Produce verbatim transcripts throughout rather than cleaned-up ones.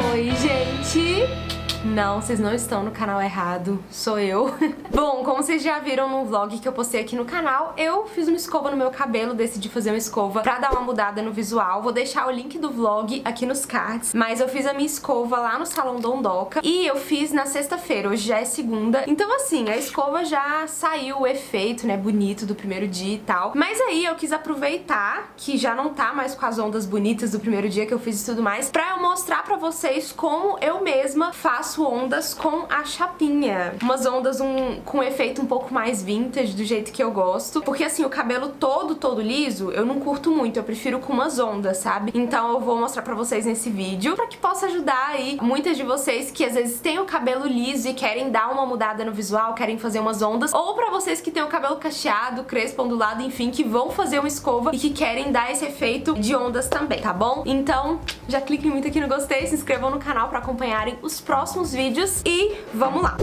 Oi, gente! Não, vocês não estão no canal errado, sou eu. Bom, como vocês já viram no vlog que eu postei aqui no canal, eu fiz uma escova no meu cabelo, decidi fazer uma escova pra dar uma mudada no visual. Vou deixar o link do vlog aqui nos cards, mas eu fiz a minha escova lá no Salão Dondoca e eu fiz na sexta-feira, hoje já é segunda. Então assim, a escova já saiu o efeito, né, bonito do primeiro dia e tal. Mas aí eu quis aproveitar que já não tá mais com as ondas bonitas do primeiro dia que eu fiz e tudo mais, pra eu mostrar pra vocês como eu mesma faço ondas com a chapinha. Umas ondas um, com um efeito um pouco mais vintage, do jeito que eu gosto. Porque assim, o cabelo todo, todo liso, eu não curto muito. Eu prefiro com umas ondas, sabe? Então eu vou mostrar pra vocês nesse vídeo, pra que possa ajudar aí muitas de vocês que às vezes têm o cabelo liso e querem dar uma mudada no visual, querem fazer umas ondas. Ou pra vocês que têm o cabelo cacheado, crespo, ondulado, enfim, que vão fazer uma escova e que querem dar esse efeito de ondas também, tá bom? Então, já cliquem muito aqui no gostei, se inscrevam no canal pra acompanharem os próximos vídeos e vamos lá!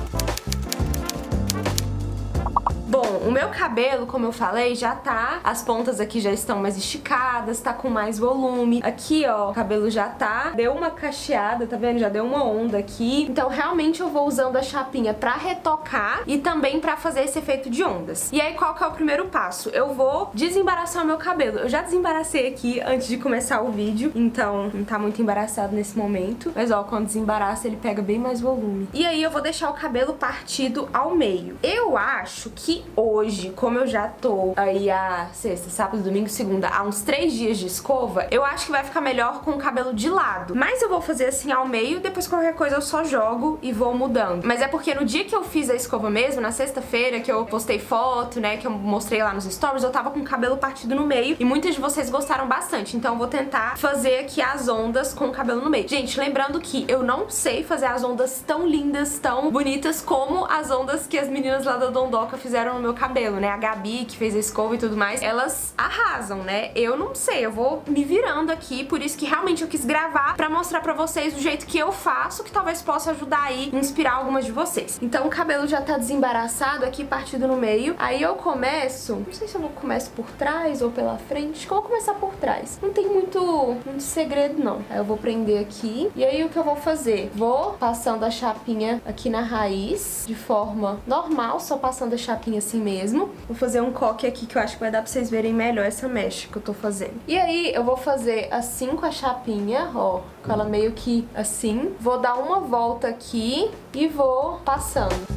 Bom, o meu cabelo, como eu falei, já tá, as pontas aqui já estão mais esticadas, tá com mais volume. Aqui, ó, o cabelo já tá, deu uma cacheada, tá vendo? Já deu uma onda aqui. Então, realmente eu vou usando a chapinha pra retocar e também pra fazer esse efeito de ondas. E aí, qual que é o primeiro passo? Eu vou desembaraçar o meu cabelo. Eu já desembaracei aqui antes de começar o vídeo, então não tá muito embaraçado nesse momento. Mas, ó, quando desembaraça, ele pega bem mais volume. E aí, eu vou deixar o cabelo partido ao meio. Eu acho que hoje, como eu já tô aí a sexta, sábado, domingo, segunda, há uns três dias de escova, eu acho que vai ficar melhor com o cabelo de lado. Mas eu vou fazer assim ao meio, depois qualquer coisa eu só jogo e vou mudando. Mas é porque no dia que eu fiz a escova mesmo, na sexta-feira, que eu postei foto, né, que eu mostrei lá nos stories, eu tava com o cabelo partido no meio e muitas de vocês gostaram bastante. Então eu vou tentar fazer aqui as ondas com o cabelo no meio. Gente, lembrando que eu não sei fazer as ondas tão lindas, tão bonitas como as ondas que as meninas lá da Dondoca fizeram no meu cabelo, né? A Gabi, que fez a escova e tudo mais, elas arrasam, né? Eu não sei, eu vou me virando aqui, por isso que realmente eu quis gravar pra mostrar pra vocês do jeito que eu faço, que talvez possa ajudar aí, inspirar algumas de vocês. Então o cabelo já tá desembaraçado aqui, partido no meio. Aí eu começo, não sei se eu vou começo por trás ou pela frente, acho que eu vou começar por trás. Não tem muito, muito segredo, não. Aí eu vou prender aqui, e aí o que eu vou fazer? Vou passando a chapinha aqui na raiz, de forma normal, só passando a chapinha assim mesmo. Vou fazer um coque aqui que eu acho que vai dar pra vocês verem melhor essa mecha que eu tô fazendo. E aí eu vou fazer assim com a chapinha, ó, com ela meio que assim. Vou dar uma volta aqui e vou passando.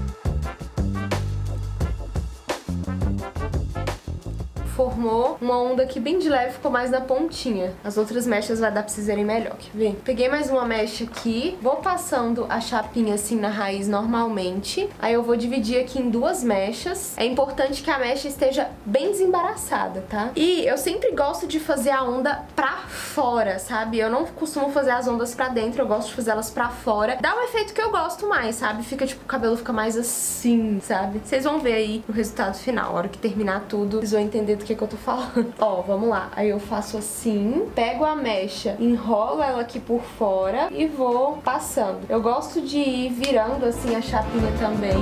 Formou uma onda aqui bem de leve, ficou mais na pontinha. As outras mechas vai dar pra vocês verem melhor, quer ver? Peguei mais uma mecha aqui, vou passando a chapinha assim na raiz normalmente. Aí eu vou dividir aqui em duas mechas. É importante que a mecha esteja bem desembaraçada, tá? E eu sempre gosto de fazer a onda pra fora, sabe? Eu não costumo fazer as ondas pra dentro, eu gosto de fazer elas pra fora. Dá um efeito que eu gosto mais, sabe? Fica tipo, o cabelo fica mais assim, sabe? Vocês vão ver aí o resultado final. A hora que terminar tudo, vocês vão entender do que que eu tô falando. Ó, vamos lá. Aí eu faço assim, pego a mecha, enrolo ela aqui por fora e vou passando. Eu gosto de ir virando assim a chapinha também.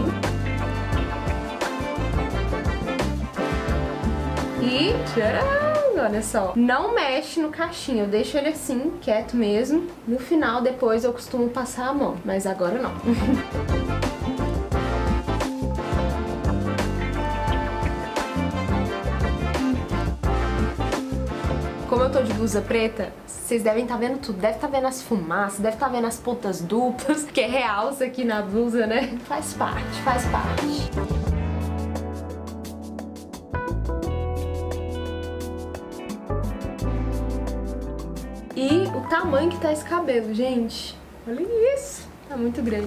E tcharam! Olha só. Não mexe no cachinho, eu deixo ele assim, quieto mesmo. No final, depois eu costumo passar a mão, mas agora não. Como eu tô de blusa preta, vocês devem estar vendo tudo. Deve estar vendo as fumaças, deve estar vendo as pontas duplas, que é realça aqui na blusa, né? Faz parte, faz parte. E o tamanho que tá esse cabelo, gente. Olha isso, tá muito grande.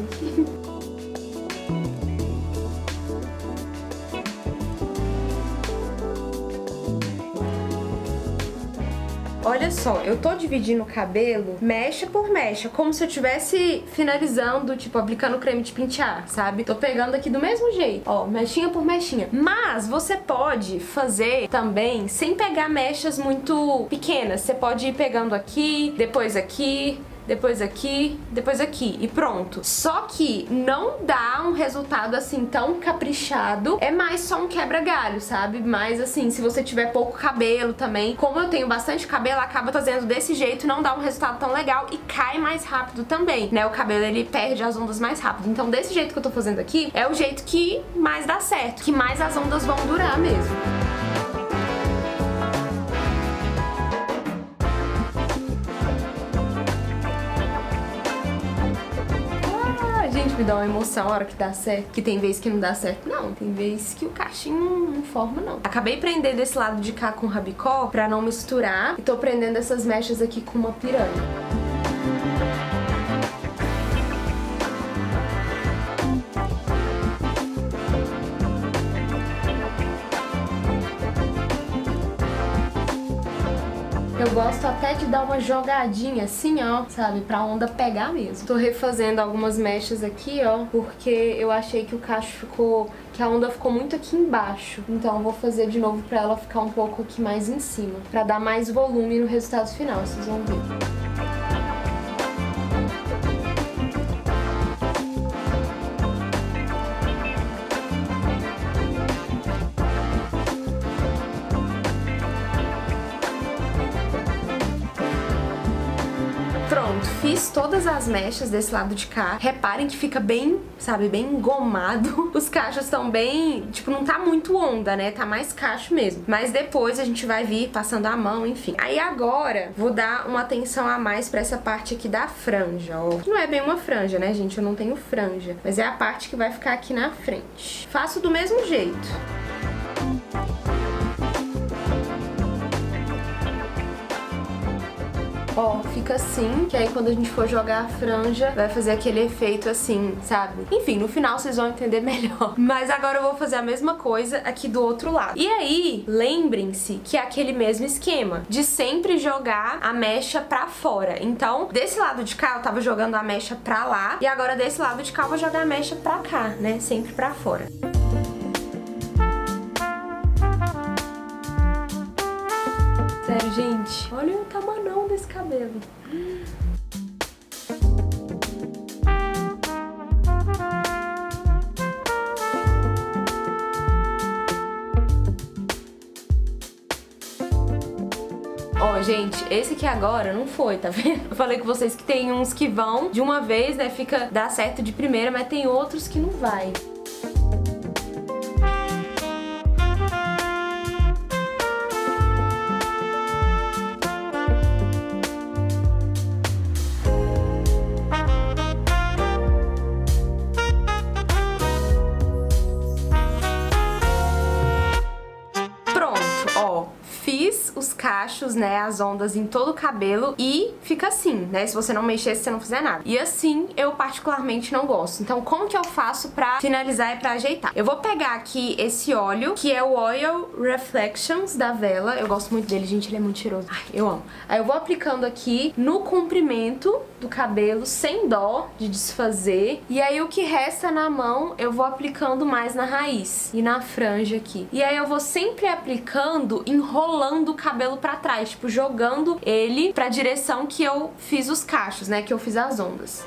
Olha só, eu tô dividindo o cabelo mecha por mecha, como se eu estivesse finalizando, tipo, aplicando creme de pentear, sabe? Tô pegando aqui do mesmo jeito, ó, mechinha por mechinha. Mas você pode fazer também sem pegar mechas muito pequenas. Você pode ir pegando aqui, depois aqui, depois aqui, depois aqui e pronto. Só que não dá um resultado assim tão caprichado, é mais só um quebra-galho, sabe? Mas assim, se você tiver pouco cabelo também, como eu tenho bastante cabelo, acaba fazendo desse jeito, não dá um resultado tão legal e cai mais rápido também, né? O cabelo ele perde as ondas mais rápido. Então desse jeito que eu tô fazendo aqui, é o jeito que mais dá certo, que mais as ondas vão durar mesmo. Gente, me dá uma emoção a hora que dá certo. Que tem vez que não dá certo, não. Tem vez que o cachinho não, não forma, não. Acabei prendendo esse lado de cá com rabicó pra não misturar. E tô prendendo essas mechas aqui com uma piranha. Eu gosto até de dar uma jogadinha assim, ó, sabe? Pra onda pegar mesmo. Tô refazendo algumas mechas aqui, ó, porque eu achei que o cacho ficou... que a onda ficou muito aqui embaixo. Então eu vou fazer de novo pra ela ficar um pouco aqui mais em cima. Pra dar mais volume no resultado final, vocês vão ver. Pronto, fiz todas as mechas desse lado de cá. Reparem que fica bem, sabe, bem engomado. Os cachos estão bem... tipo, não tá muito onda, né? Tá mais cacho mesmo. Mas depois a gente vai vir passando a mão, enfim. Aí agora, vou dar uma atenção a mais pra essa parte aqui da franja, ó. Não é bem uma franja, né, gente? Eu não tenho franja. Mas é a parte que vai ficar aqui na frente. Faço do mesmo jeito. Ó, fica assim, que aí quando a gente for jogar a franja, vai fazer aquele efeito assim, sabe? Enfim, no final vocês vão entender melhor. Mas agora eu vou fazer a mesma coisa aqui do outro lado. E aí, lembrem-se que é aquele mesmo esquema, de sempre jogar a mecha pra fora. Então, desse lado de cá eu tava jogando a mecha pra lá, e agora desse lado de cá eu vou jogar a mecha pra cá, né? Sempre pra fora. Sério, gente, olha o tamanão desse cabelo. Ó, gente, esse aqui agora não foi, tá vendo? Eu falei com vocês que tem uns que vão de uma vez, né, fica, dá certo de primeira, mas tem outros que não vai. Os cachos, né, as ondas em todo o cabelo e fica assim, né, se você não mexer, se você não fizer nada. E assim, eu particularmente não gosto. Então, como que eu faço pra finalizar e pra ajeitar? Eu vou pegar aqui esse óleo, que é o Oil Reflections da Wella. Eu gosto muito dele, gente, ele é muito cheiroso. Ai, eu amo. Aí eu vou aplicando aqui no comprimento do cabelo, sem dó de desfazer. E aí o que resta na mão, eu vou aplicando mais na raiz e na franja aqui. E aí eu vou sempre aplicando, enrolando o cabelo pra trás, tipo, jogando ele pra direção que eu fiz os cachos, né, que eu fiz as ondas.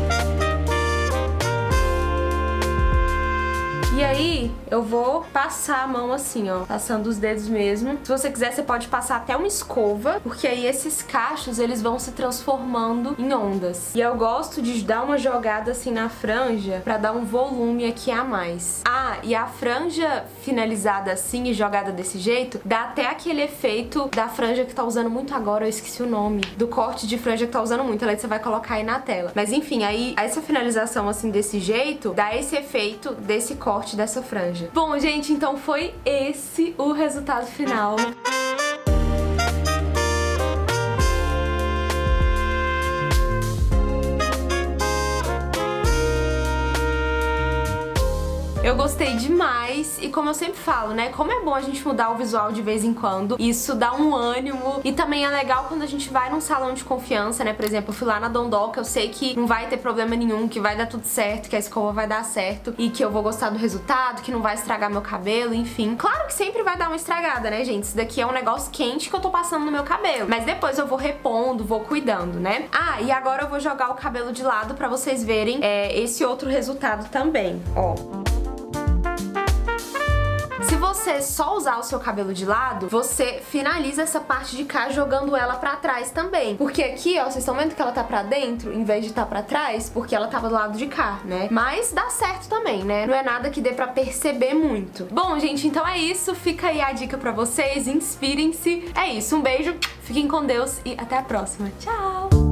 E aí, eu vou passar a mão assim, ó, passando os dedos mesmo. Se você quiser, você pode passar até uma escova, porque aí esses cachos, eles vão se transformando em ondas. E eu gosto de dar uma jogada assim na franja, pra dar um volume aqui a mais. Ah, e a franja finalizada assim e jogada desse jeito, dá até aquele efeito da franja que tá usando muito agora, eu esqueci o nome, do corte de franja que tá usando muito, aí você vai colocar aí na tela. Mas enfim, aí essa finalização assim desse jeito, dá esse efeito desse corte dessa franja. Bom, gente, então foi esse o resultado final. Eu gostei demais e como eu sempre falo, né, como é bom a gente mudar o visual de vez em quando, isso dá um ânimo e também é legal quando a gente vai num salão de confiança, né, por exemplo, eu fui lá na Dondoca, eu sei que não vai ter problema nenhum, que vai dar tudo certo, que a escova vai dar certo e que eu vou gostar do resultado, que não vai estragar meu cabelo, enfim. Claro que sempre vai dar uma estragada, né, gente? Isso daqui é um negócio quente que eu tô passando no meu cabelo, mas depois eu vou repondo, vou cuidando, né? Ah, e agora eu vou jogar o cabelo de lado pra vocês verem é, esse outro resultado também, ó. Se você só usar o seu cabelo de lado, você finaliza essa parte de cá jogando ela pra trás também. Porque aqui, ó, vocês estão vendo que ela tá pra dentro em vez de tá pra trás? Porque ela tava do lado de cá, né? Mas dá certo também, né? Não é nada que dê pra perceber muito. Bom, gente, então é isso. Fica aí a dica pra vocês. Inspirem-se. É isso. Um beijo, fiquem com Deus e até a próxima. Tchau!